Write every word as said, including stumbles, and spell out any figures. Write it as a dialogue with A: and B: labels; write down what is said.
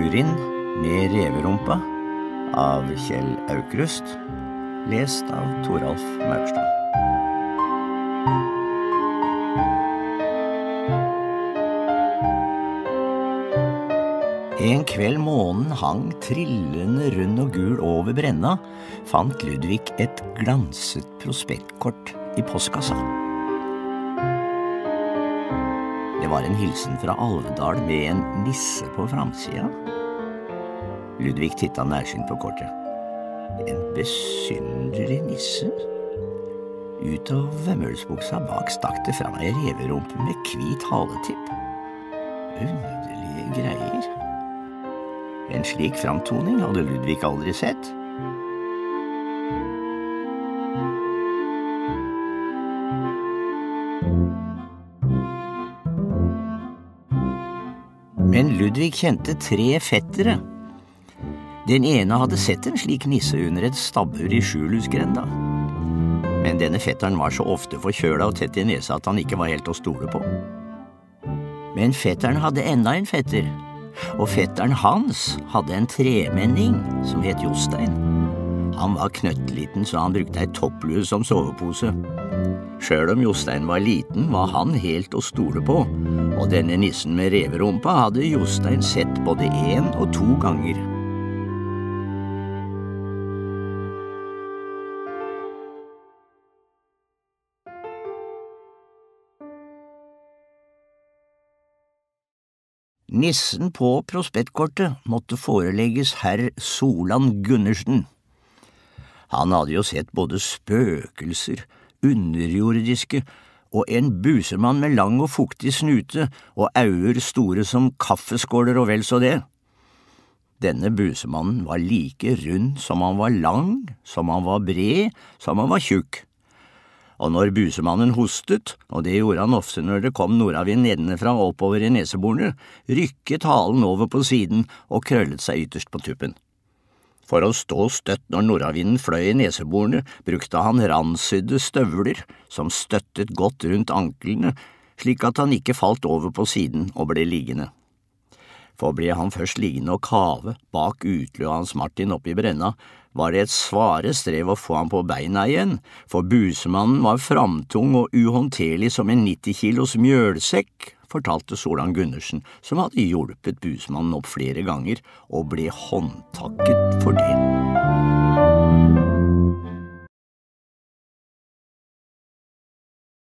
A: Turin med reverumpa av Kjell Aukrust, lest av Toralf Maurstad. En kveld månen hang trillende rund og gul over brenna, fant Ludvig et glanset prospektkort i postkassa. Det var en hilsen fra Alvedal med en nisse på framsida. Ludvig tittet nærsynt på kortet. En besynderlig nisse. Ut av vemmelsbuksa bak stakk det fram ei reverumpe med hvit haletipp. Underlige greier. En slik framtoning hadde Ludvig aldri sett. Men Ludvig kjente tre fettere. Den ene hadde sett en slik nisse under et stabbur i Skjulusgrenda. Men denne fetteren var så ofte forkjøla og tett i nesa at han ikke var helt å stole på. Men fetteren hadde enda en fetter, og fetteren hans hadde en tremenning som het Jostein. Han var knøttliten, så han brukte ei topplue som sovepose. Selv om Jostein var liten, var han helt å stole på, og denne nissen med reverumpa hadde Jostein sett både en og to ganger. Nissen på prospektkortet måtte forelegges herr Solan Gundersen. Han hadde jo sett både spøkelser, underjordiske og en busemann med lang og fuktig snute og auer store som kaffeskåler og vel så det. Denne busemannen var like rund som han var lang, som han var bred, som han var tjukk. Og når busemannen hostet, og det gjorde han ofte når det kom nordavind nedenfra og oppover i neseborene, rykket halen over på siden og krøllet seg ytterst på tuppen. For å stå støtt når nordavinden fløy i neseborene, brukte han randsydde støvler som støttet godt rundt anklene, slik at han ikke falt over på siden og ble liggende. For ble han først liggende og kave bak utløa hans Martin oppe i brenna, var det et svare strev å få han på beina igjen, for busemannen var framtung og uhåndterlig som en nitti kilos mjølsekk, fortalte Solan Gundersen, som hadde hjulpet busemannen opp flere ganger og ble håndtakket for det.